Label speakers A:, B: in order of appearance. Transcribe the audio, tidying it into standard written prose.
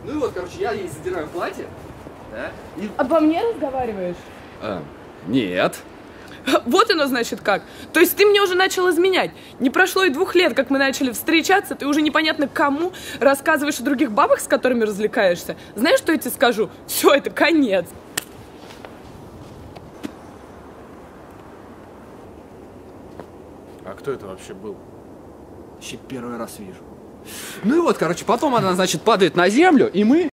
A: Ну и вот, короче, я ей задираю платье, да? И...
B: Обо мне разговариваешь?
A: Нет.
B: Вот оно, значит, как. То есть ты мне уже начал изменять. Не прошло и 2 лет, как мы начали встречаться, ты уже непонятно кому рассказываешь о других бабах, с которыми развлекаешься. Знаешь, что я тебе скажу? Все, это конец.
C: А кто это вообще был?
A: Вообще первый раз вижу. Ну и вот, короче, потом она, значит, падает на землю, и мы